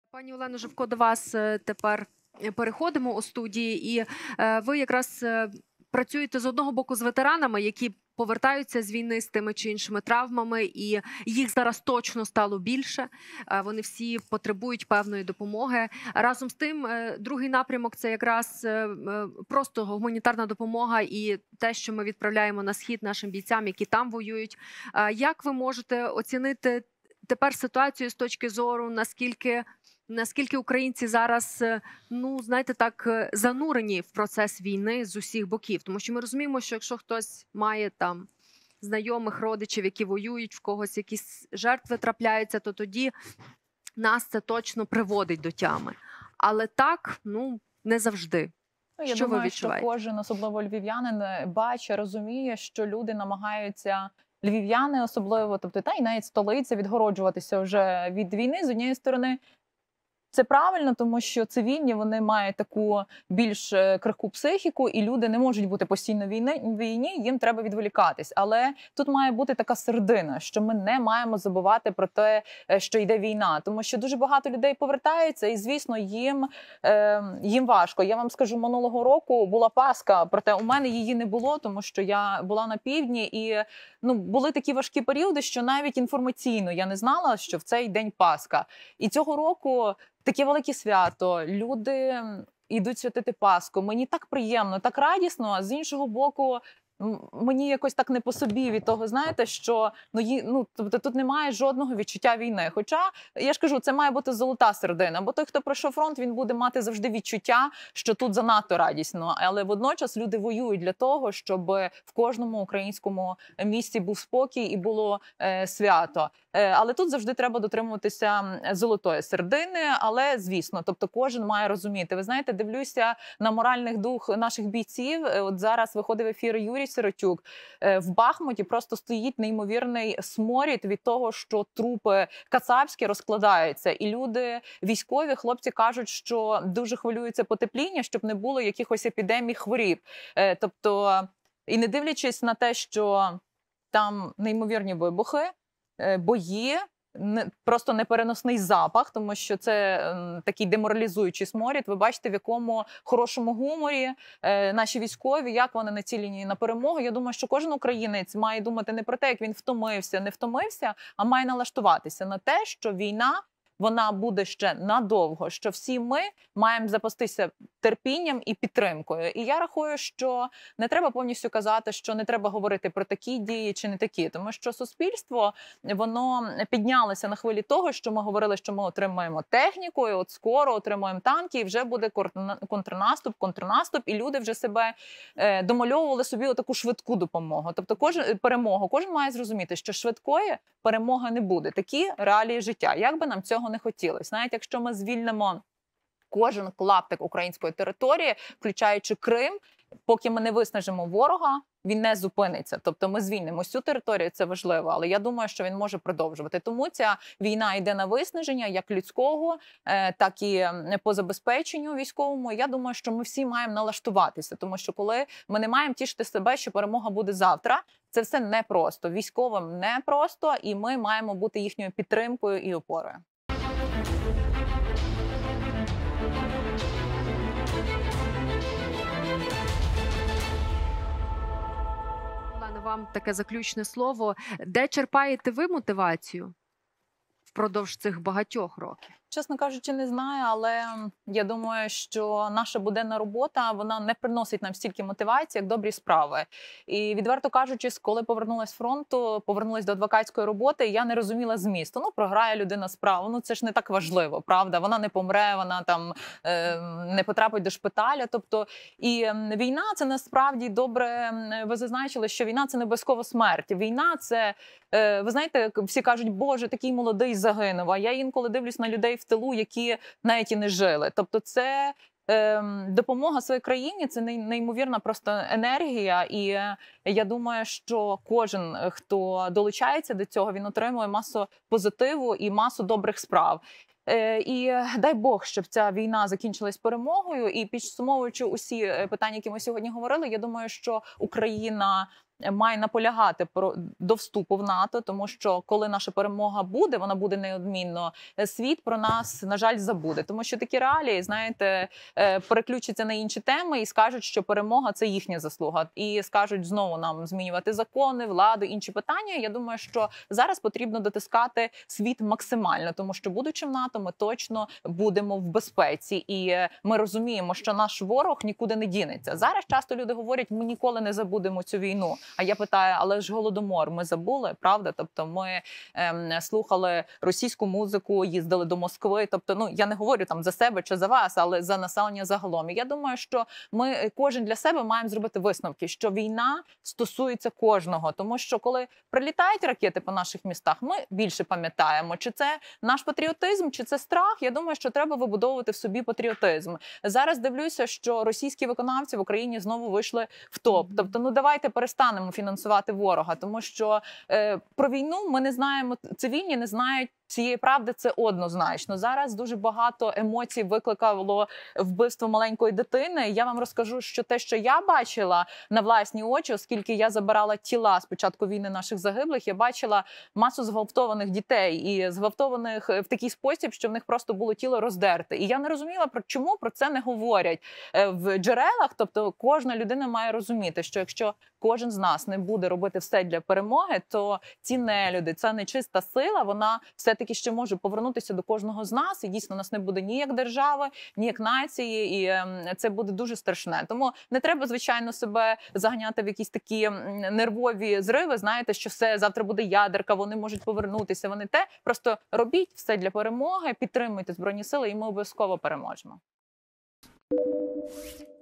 Пані Олено, Живко, до вас тепер переходимо у студії, і ви якраз працюєте з одного боку з ветеранами, які повертаються з війни з тими чи іншими травмами, і їх зараз точно стало більше. Вони всі потребують певної допомоги. Разом з тим, другий напрямок – це якраз просто гуманітарна допомога і те, що ми відправляємо на схід нашим бійцям, які там воюють. Як ви можете оцінити тепер ситуацію з точки зору, наскільки українці зараз, ну, знаєте, так, занурені в процес війни з усіх боків? Тому що ми розуміємо, що якщо хтось має там знайомих, родичів, які воюють, в когось якісь жертви трапляються, то тоді нас це точно приводить до тями. Але так, ну, не завжди. Я Що ви думаю, що відчуваєте? кожен, особливо львів'янин, бачить, розуміє, що люди намагаються, львів'яни особливо, тобто та й навіть столиця, відгороджуватися вже від війни. З однієї сторони, це правильно, тому що цивільні, вони мають таку більш крихку психіку, і люди не можуть бути постійно в війні, їм треба відволікатись. Але тут має бути така середина, що ми не маємо забувати про те, що йде війна. Тому що дуже багато людей повертаються, і, звісно, їм важко. Я вам скажу, минулого року була Пасха, проте у мене її не було, тому що я була на півдні, і були такі важкі періоди, що навіть інформаційно я не знала, що в цей день Пасха. І цього року таке велике свято, люди йдуть святити Пасху. Мені так приємно, так радісно, а з іншого боку, мені якось так не по собі від того, знаєте, що тобто тут немає жодного відчуття війни. Хоча, я ж кажу, це має бути золота середина, бо той, хто пройшов фронт, він буде мати завжди відчуття, що тут занадто радісно. Але водночас люди воюють для того, щоб в кожному українському місті був спокій і було свято. Але тут завжди треба дотримуватися золотої середини, але, звісно, тобто кожен має розуміти. Ви знаєте, дивлюся на моральних дух наших бійців. От зараз виходив ефір Юрій Сиротюк. В Бахмуті просто стоїть неймовірний сморід від того, що трупи кацапські розкладаються. І люди, військові, хлопці кажуть, що дуже хвилюються потепління, щоб не було якихось епідемій хворіб. Тобто, і не дивлячись на те, що там неймовірні вибухи, бої, просто непереносний запах, тому що це такий деморалізуючий сморід. Ви бачите, в якому хорошому гуморі наші військові, як вони націлені на перемогу. Я думаю, що кожен українець має думати не про те, як він втомився, не втомився, а має налаштуватися на те, що війна, вона буде ще надовго, що всі ми маємо запастися терпінням і підтримкою. І я рахую, що не треба повністю казати, що не треба говорити про такі дії чи не такі, тому що суспільство, воно піднялося на хвилі того, що ми говорили, що ми отримаємо техніку, і от скоро отримаємо танки, і вже буде контрнаступ, і люди вже себе домальовували собі отаку швидку допомогу. Тобто кожен має зрозуміти, що швидкої перемоги не буде. Такі реалії життя. Як би нам цього не хотілося. Навіть якщо ми звільнимо кожен клаптик української території, включаючи Крим, поки ми не виснажимо ворога, він не зупиниться. Тобто ми звільнимо цю територію, це важливо, але я думаю, що він може продовжувати. Тому ця війна йде на виснаження як людського, так і по забезпеченню військовому. Я думаю, що ми всі маємо налаштуватися, тому що коли ми не маємо тішити себе, що перемога буде завтра, це все непросто. Військовим непросто, і ми маємо бути їхньою підтримкою і опорою. Олена, вам таке заключне слово. Де черпаєте ви мотивацію впродовж цих багатьох років? Чесно кажучи, не знаю, але я думаю, що наша буденна робота, вона не приносить нам стільки мотивації, як добрі справи. І відверто кажучи, коли повернулась з фронту, повернулась до адвокатської роботи, я не розуміла змісту. Програє людина справу, це ж не так важливо, правда? Вона не помре, вона там не потрапить до шпиталя. Тобто, і війна – це насправді добре, ви зазначили, що війна – це не обов'язково смерть. Війна – це, ви знаєте, всі кажуть, Боже, такий молодий загинув, а я інколи дивлюсь на людей в тилу, які навіть і не жили. Тобто це допомога своїй країні, це неймовірна просто енергія. І я думаю, що кожен, хто долучається до цього, він отримує масу позитиву і масу добрих справ. І дай Бог, щоб ця війна закінчилась перемогою. І підсумовуючи усі питання, які ми сьогодні говорили, я думаю, що Україна має наполягати до вступу в НАТО, тому що коли наша перемога буде, вона буде неодмінно. Світ про нас, на жаль, забуде, тому що такі реалії, знаєте, переключаться на інші теми і скажуть, що перемога – це їхня заслуга, і скажуть знову нам змінювати закони, владу, інші питання. Я думаю, що зараз потрібно дотискати світ максимально, тому що, будучи в НАТО, ми точно будемо в безпеці, і ми розуміємо, що наш ворог нікуди не дінеться. Зараз часто люди говорять, ми ніколи не забудемо цю війну. А я питаю, але ж Голодомор ми забули, правда? Тобто ми слухали російську музику, їздили до Москви. Тобто, ну, я не говорю там за себе чи за вас, але за населення загалом. І я думаю, що ми кожен для себе маємо зробити висновки, що війна стосується кожного. Тому що коли прилітають ракети по наших містах, ми більше пам'ятаємо, чи це наш патріотизм, чи це страх. Я думаю, що треба вибудовувати в собі патріотизм. Зараз дивлюся, що російські виконавці в Україні знову вийшли в топ. Тобто, ну давайте перестанемо фінансувати ворога, тому що про війну ми не знаємо, цивільні не знають цієї правди, це однозначно. Зараз дуже багато емоцій викликало вбивство маленької дитини. Я вам розкажу, що те, що я бачила на власні очі, оскільки я забирала тіла з початку війни наших загиблих, я бачила масу зґвалтованих дітей і зґвалтованих в такий спосіб, що в них просто було тіло роздерте. І я не розуміла, чому про це не говорять в джерелах. Тобто кожна людина має розуміти, що якщо кожен з нас не буде робити все для перемоги, то ці нелюди, ця нечиста сила, вона все-таки ще може повернутися до кожного з нас, і дійсно нас не буде ні як держави, ні як нації, і це буде дуже страшне. Тому не треба, звичайно, себе заганяти в якісь такі нервові зриви, знаєте, що все, завтра буде ядерка, вони можуть повернутися, вони те. Просто робіть все для перемоги, підтримуйте Збройні Сили, і ми обов'язково переможемо.